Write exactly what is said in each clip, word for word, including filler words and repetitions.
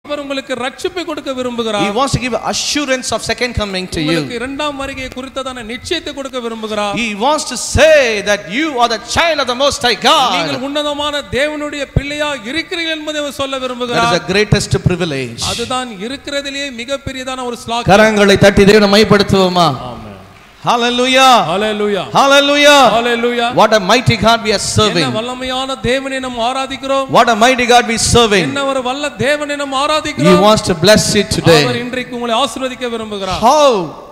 அவர் உங்களுக்கு ரட்சிப்பை கொடுக்க விரும்புகிறார். He wants to give assurance of second coming to you. உங்களுக்கு இரண்டாம் வருகை குறித்ததான நிச்சயத்தை கொடுக்க விரும்புகிறார். He wants to say that you are the child of the Most High God. நீங்கள் உன்னதமான தேவனுடைய பிள்ளையா இருக்கிறீர்கள் என்பதை அவர் சொல்ல விரும்புகிறார். That is the greatest privilege. அதுதான் இருக்கிறதிலேயே மிகப்பெரியதான ஒரு ஸ்லாக்கியம். கரங்களை தட்டி தேவனை மகிமைப்படுத்துவோமா? ஆமென். Hallelujah. Hallelujah. Hallelujah. Hallelujah. What a mighty God we are serving. என்ன வல்லமையான தேவனை நாம் ஆராதிக்கிறோம். What a mighty God we are serving. என்ன ஒரு வல்ல தேவனை நாம் ஆராதிக்கிறோம். He wants to bless you today. அவர் இன்றைக்கு உங்களை ஆசீர்வதிக்க விரும்புகிறார். How?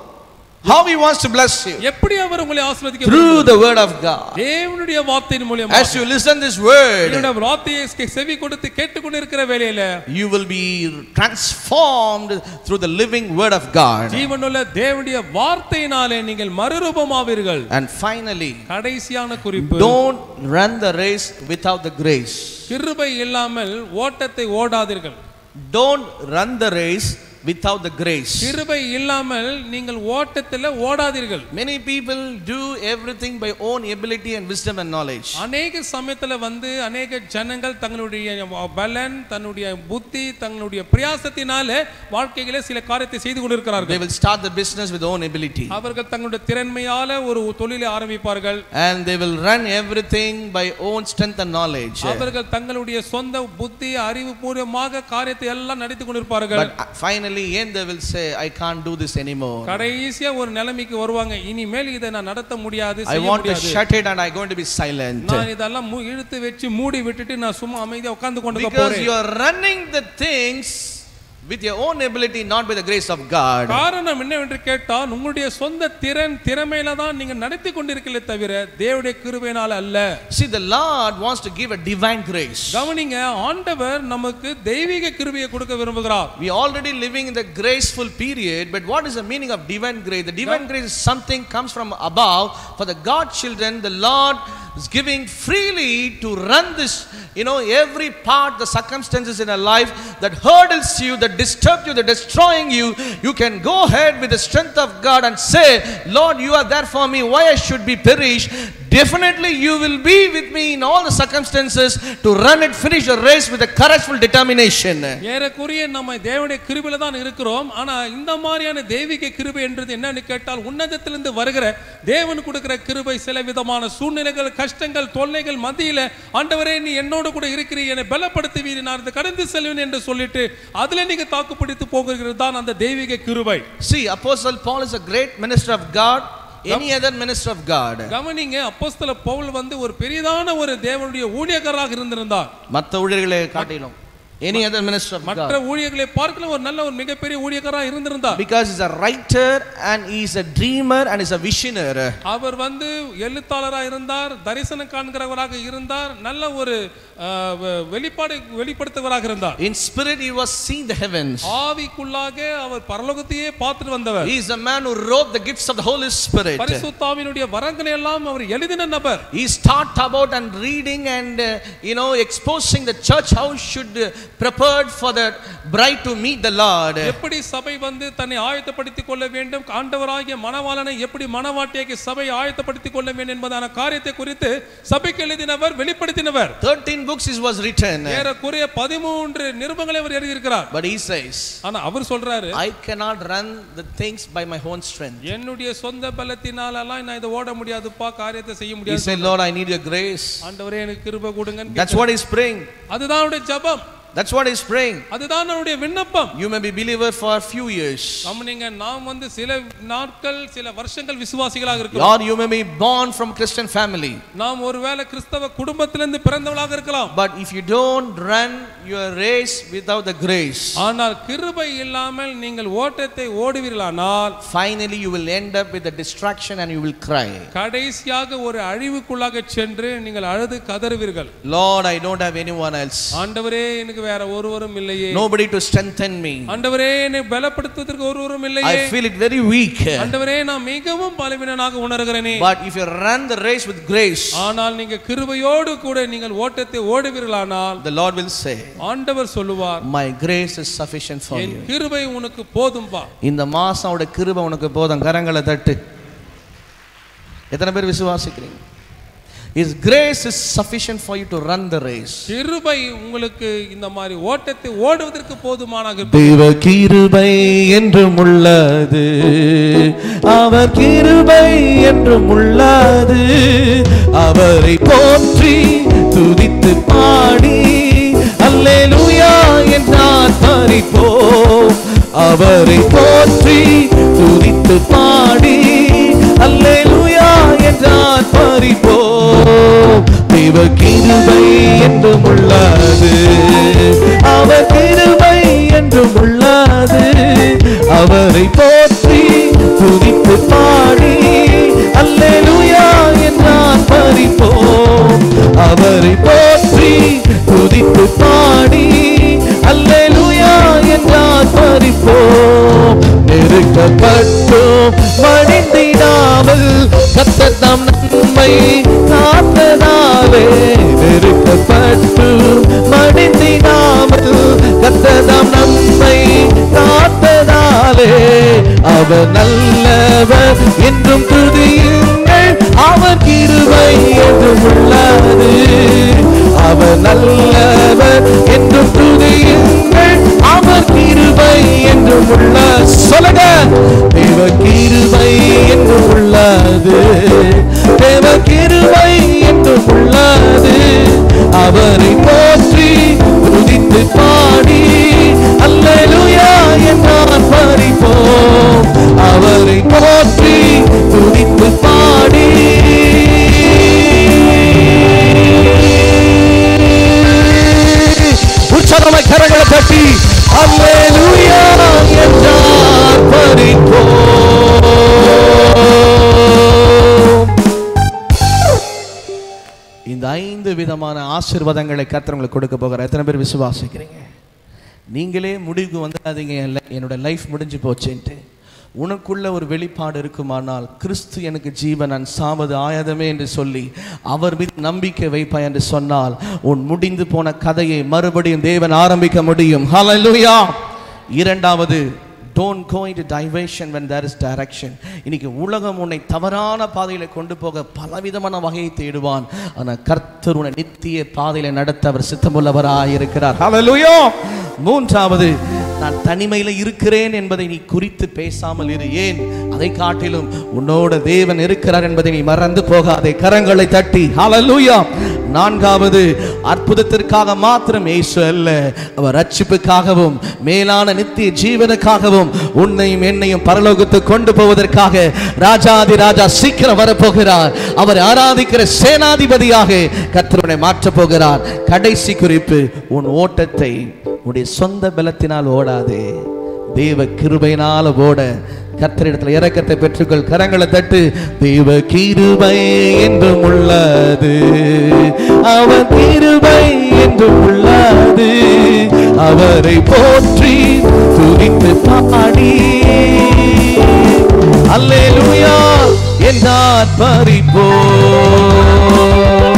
How he wants to bless you? எப்படி அவர் உங்களை ஆசீர்வதிக்க Through the word of God. தேவனுடைய வார்த்தையின் மூலமாக. As you listen this word, இந்த வார்த்தையை செவி கொடுத்து கேட்டுக்கொண்டிருக்கிற வேளையில you will be transformed through the living word of God. ஜீவனுள்ள தேவனுடைய வார்த்தையினாலே நீங்கள் மறுரூபமாவீர்கள். And finally, கடைசியான குறிப்பு, don't run the race without the grace. கிருபை இல்லாமல் ஓட்டத்தை ஓடாதீர்கள். Don't run the race without the grace. கிருபை இல்லாமல் நீங்கள் ஓட்டத்தில் ஓடாதீர்கள். Many people do everything by own ability and wisdom and knowledge. அநேக சமயத்துல வந்து அநேக ஜனங்கள் தங்களுடைய பலன், தன்னுடைய புத்தி, தங்களுடைய பிரயாசத்தினால வாழ்க்கையிலே சில காரியத்தை செய்து கொண்டிருக்கிறார்கள். They will start the business with own ability. அவர்கள் தங்களுடைய திறமையால ஒரு தொழிலை ஆரம்பிப்பார்கள். And they will run everything by own strength and knowledge. அவர்கள் தங்களுடைய சொந்த புத்தி அறிவுபூர்வமாக காரியத்தை எல்லாம் நடத்தி கொண்டிருப்பார்கள். But finally end they will say, I can't do this anymore. கடைசியா ஒரு நிலைமைக்கு வருவாங்க, இனிமேல் இதை நான் நடத்த முடியாது, I want to shut it and I going to be silent. நான் இதெல்லாம் இழுத்து வச்சு மூடி விட்டுட்டு நான் சும்மா அமைதியா உட்கார்ந்து கொண்டு போறேன். Because you are running the things with your own ability, not by the grace of God. காரணம் என்னவென்று கேட்டால் உங்களுடைய சொந்த திறன் திறமையில தான் நீங்க நடத்தி கொண்டிருக்கீங்களே தவிர தேவனுடைய கிருபையினால அல்ல. See, the Lord wants to give a divine grace. கவனிங்க, ஆண்டவர் நமக்கு தெய்வீக கிருபையை கொடுக்க விரும்புகிறார். We are already living in the graceful period, but what is the meaning of divine grace? The divine grace is something comes from above. For the God children, the Lord is giving freely to run this, you know, every part, the circumstances in a life that hurdles you, that disturb you, that destroying you. You can go ahead with the strength of God and say, Lord, you are there for me, why I should be perished? Definitely you will be with me in all the circumstances to run it, finish the race with a courageful determination. ஏறக்குறைய நம்ம தேவனுடைய கிருபையில தான் இருக்கிறோம். ஆனா இந்த மாதிரியான தெய்வீக கிருபை என்றது என்னன்னு கேட்டால் உன்னதத்திலிருந்து வருகிற தேவன் கொடுக்கிற கிருபை சில விதமான சூழ்நிலைகள், கஷ்டங்கள், தொல்லைகள் மத்தியில ஆண்டவரே நீ என்னோடு கூட இருக்கிறீர், என்னை பலப்படுத்துவீர், நான் இதை கடந்து செல்வேன் என்று சொல்லிட்டு அதுல நீங்க தாக்குப்பிடித்து போகிறது தான் அந்த தெய்வீக கிருபை. See, Apostle Paul is a great minister of God. Any other minister of God. கவனிங்க, அப்போஸ்தல பவுல் வந்து ஒரு பெரியதான ஒரு தேவனுடைய ஊழியக்காரராக இருந்திருந்தார். மற்ற ஊழியர்களை காட்டிலும் any other minister of God. மற்ற ஊழியர்களை பார்க்கலாம் ஒரு நல்ல ஒரு மிகப்பெரிய ஊழியக்காரராக இருந்திருந்தார். Because he is a writer and he is a dreamer and he is a visionary. அவர் வந்து எழுத்தாளராக இருந்தார், தரிசனம் காண்கிறவராக இருந்தார், நல்ல ஒரு வெளிப்பாடு வெளிப்படுத்துவராக இருந்தார். In spirit he was seeing the heavens. ஆவிக்குள்ளாக அவர் பரலோகத்தையே பார்த்துட்டு வந்தவர். He is a man who wrote the gifts of the Holy Spirit. பரிசுத்த ஆவியினுடைய வரங்களை எல்லாம் அவர் எழுதின நபர். He taught about and reading and uh, you know exposing the church how should uh, prepared for the bride to meet the Lord. எப்படி சபை வந்து தன்னை ஆயத்தப்படுத்திக் கொள்ள வேண்டும், ஆண்டவராகிய மணவாளனை எப்படி மணவாட்டியாகிய சபை ஆயத்தப்படுத்திக் கொள்ள வேண்டும் என்பதான காரியத்தை குறித்து சபைக்கு எழுதினவர், வெளிப்படுத்தினவர். thirteen books is was written. ஏறக்குறைய பதிமூன்று நிருபங்களை அவர் எழுதி இருக்கிறார். But he says, ஆனா அவர் சொல்றாரு, I cannot run the things by my own strength. என்னுடைய சொந்த பலத்தினால எல்லாம் நான் இத ஓட முடியாதுப்பா, காரியத்தை செய்ய முடியாது. He said, Lord, I need your grace. ஆண்டவரே எனக்கு கிருபை கொடுங்க. That's what he's praying. அதுதான் அவருடைய ஜெபம். That's what he's praying. அதுதான் அவருடைய விண்ணப்பம். You may be believer for a few years. கவனிங்க, நாம் வந்து சில நாட்கள் சில வருஷங்கள் விசுவாசிகளாக இருக்கிறோம். Or you may be born from Christian family. நாம் ஒருவேளை கிறிஸ்தவ குடும்பத்திலிருந்து பிறந்தவளாக இருக்கலாம். But if you don't run your race without the grace, ஆனால் கிருபை இல்லாமல் நீங்கள் ஓட்டத்தை ஓடுவீர்களானால் finally you will end up with a distraction and you will cry. கடைசியாக ஒரு அழிவுக்குள்ளாக சென்று நீங்கள் அழுது கதறுவீர்கள். Lord, I don't have anyone else. ஆண்டவரே எனக்கு வேற ஒருவரும் இல்லையே. Nobody to strengthen me. ஆண்டவரே என்னை பலப்படுத்துவதற்கு ஒருவரும் இல்லையே. I feel it very weak. ஆண்டவரே நான் மிகவும் பலவீனனாக உணர்கிறேனே. But if you run the race with grace, ஆனால் நீங்க கிருபையோடு கூட நீங்கள் ஓட்டத்தை ஓடுவீர்களானால் the Lord will say, ஆண்டவர் சொல்லுவார், my grace is sufficient for you. என் கிருபை உனக்கு போதும்பா. இந்த மாசம் கிருபை உனக்கு போதும். கரங்களை தட்டு. எத்தனை பேர் விசுவாசிக்கிறீங்க? His grace is sufficient for you to run the race. கிருபை உங்களுக்கு இந்த மாதிரி ஓட்டத்தை ஓடுவதற்கு போதுமானதாக தேவ கிருபை என்றும் உள்ளது, அவர் கிருபை என்றும் உள்ளது. அவரை போற்றி துதித்து பாடி அல்லேலூயா என்றார் பரிபோம். அவரை போற்றி துதித்து பாடி அல்லேலூயா என்றார் பரிபோம். தேவ கிருபை என்றும் உள்ளது, அவர் கிருபை என்றும் உள்ளது. அவரை போற்றி துதித்து பாடி அல்லேலூயா என்றார் பரிபோம். அவரை போற்றி துதித்து பாடி அல்லேலூயா என்றார் பரிபோம். நெருக்கப்பட்டோம் மடிந்திடாமல் கர்த்தர் தம் நன்மை காத்ததாலே. நெருக்கப்பட்டு மடிந்திடாமல் கர்த்தர் தம் நன்மை காத்ததாலே. அவர் நல்லவர் என்றும் துதியுங்கள், அவர் கிருபை என்றும் உள்ளது. அவர் நல்லவர் என்றும் துதியுங்கள், அவர் கிருபை என்றும் உள்ள. சொல்லுங்க, தேவ கிருபை என்றும் உள்ளது, தேவ கிருபை என்றும் உள்ளது. அவரை போற்றி துதித்து பாடி அல்லேலூயா என்றார் பரிபோம். அவரை போற்றி துதித்து பாடி உற்சாகமாய் கரங்களை தட்டி அல்லேலூயா என்றார் பரிபோம். இந்த ஐந்து விதமான ஆசீர்வாதங்களை கர்த்தர் உங்களுக்கு கொடுக்க போகிறார். எத்தனை பேர் விசுவாசிக்கிறீங்க? நீங்களே முடிவுக்கு வந்துடாதீங்க என்னோட லைஃப் முடிஞ்சு போச்சுன்ட்டு. உனக்குள்ள ஒரு வெளிப்பாடு இருக்குமானால், கிறிஸ்து எனக்கு ஜீவன், நான் சாவது ஆயதமே என்று சொல்லி அவர் மீது நம்பிக்கை வைப்பாய் என்று சொன்னால், உன் முடிந்து போன கதையை மறுபடியும் தேவன் ஆரம்பிக்க முடியும். ஹல்லேலூயா. இரண்டாவது, don't go into diversion when there is direction. இன்னைக்கு உலகம் உன்னை தவறான பாதையில கொண்டு போக பலவிதமான வகையை தேடுவான். ஆனால் கர்த்தர் உன்னை நித்திய பாதையில நடத்த அவர் சித்தமுள்ளவராய் இருக்கிறார். ஹல்லேலூயா. மூன்றாவது, நான் தனிமையில இருக்கிறேன் என்பதை நீ குறித்து பேசாமல் இரு. ஏன்? அதை காட்டிலும் உன்னோட தேவன் இருக்கிறார் என்பதை நீ மறந்து போகாதே. கரங்களை தட்டி ஹல்லேலூயா. நான்காவது, அற்புதத்திற்காக மாத்திரம் இயேசு அல்ல, அவர் ரட்சிப்புக்காகவும் மேலான நித்திய ஜீவனுக்காகவும் உன்னையும் என்னையும் பரலோகத்துக்கு கொண்டு போவதற்காக ராஜாதி ராஜா சீக்கிரம் வரப்போகிறார். அவர் ஆராதிக்கிற சேனாதிபதியாக கர்த்தரை மாற்றப் போகிறார். கடைசி குறிப்பு, உன் ஓட்டத்தை உன்னுடைய சொந்த பலத்தினால் ஓடாதே, தேவ கிருபையினால் ஓட. கர்த்தரிடத்தில் இரக்கத்தை பெற்றுக்கொள். கரங்களை தட்டு. தேவ கிருபை என்றும் உள்ளது, அவர் கிருபை என்றும் உள்ளது. அவரை போற்றி துதித்து பாடி அல்லேலூயா என்றார் பரிபோம்.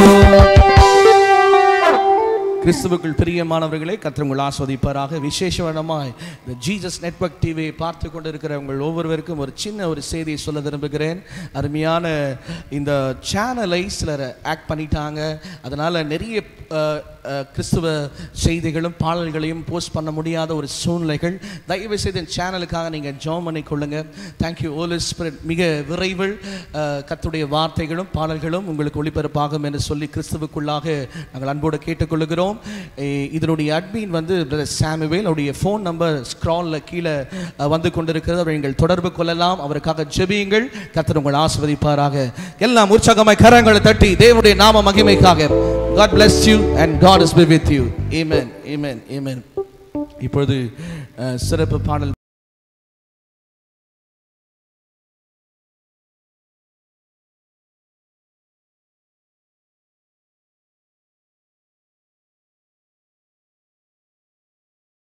கிறிஸ்துவுக்குள் பிரியமானவர்களே, கர்த்தர் உங்களை ஆசீர்வதிப்பாராக. விசேஷமாய் இந்த ஜீசஸ் நெட்வொர்க் டிவியை பார்த்து கொண்டிருக்கிற உங்கள் ஒவ்வொருவருக்கும் ஒரு சின்ன ஒரு செய்தியை சொல்ல விரும்புகிறேன். அருமையான இந்த சேனலை சிலர் ஆக்ட் பண்ணிட்டாங்க. அதனால் நிறைய கிறிஸ்துவ செய்திகளும் பாடல்களையும் போஸ்ட் பண்ண முடியாத ஒரு சூழ்நிலைகள். தயவு செய்து இந்த சேனலுக்காக நீங்கள் ஜெபம் பண்ணிக்கொள்ளுங்க. Thank you holy spirit. மிக விரைவில் கர்த்தருடைய வார்த்தைகளும் பாடல்களும் உங்களுக்கு ஒளிபரப்பாகும் என்று சொல்லி கிறிஸ்துவுக்குள்ளாக நாங்கள் அன்போடு கேட்டுக்கொள்ளுகிறோம். இதனுடைய அட்மின் வந்து பிரதர் சாமுவேல். அவருடைய ஃபோன் நம்பர் ஸ்க்ராலில் கீழே வந்து கொண்டிருக்கிறது. அவரை நீங்கள் தொடர்பு கொள்ளலாம். அவருக்காக ஜெபியுங்கள். கர்த்தர் உங்களை ஆசீர்வதிப்பாராக. எல்லாம் உற்சாகமாய் கரங்களை தட்டி தேவனுடைய நாம மகிமைக்காக. God bless you and God is with you. Amen. Amen. Amen. இப்பொழுது சிறப்பு பாடல்